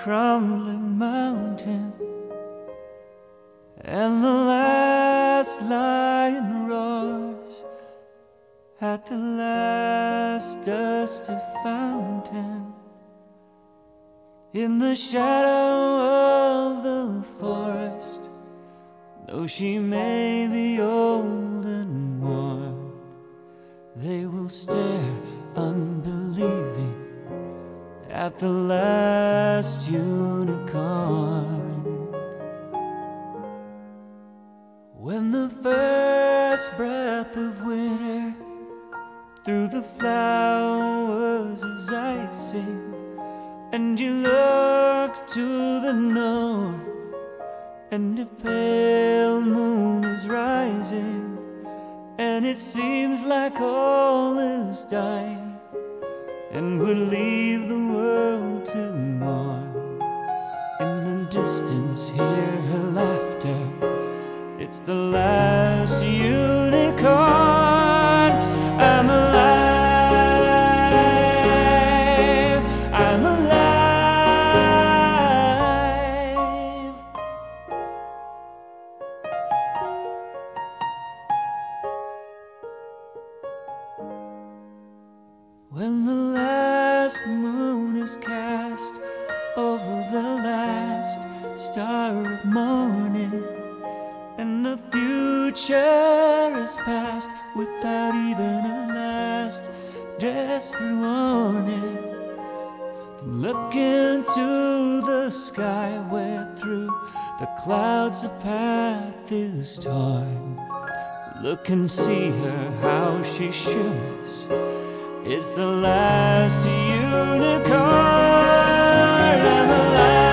crumbling mountain, and the last lion roars at the last dusty fountain. In the shadow of the forest, though she may be old and worn, they will stare unbelieving at the last unicorn. When the first breath of winter through the flowers is icing, and you look to the north, and a pale moon is rising, and it seems like all is dying, and we'll leave the world to mourn. In the distance hear her laughter, it's the last unicorn. I'm alive, I'm alive. When the last moon is cast over the last star of morning, and the future is past without even a last desperate warning, look into the sky where through the clouds a path is torn. Look and see her how she shimmers, it's the last unicorn. I'm alive.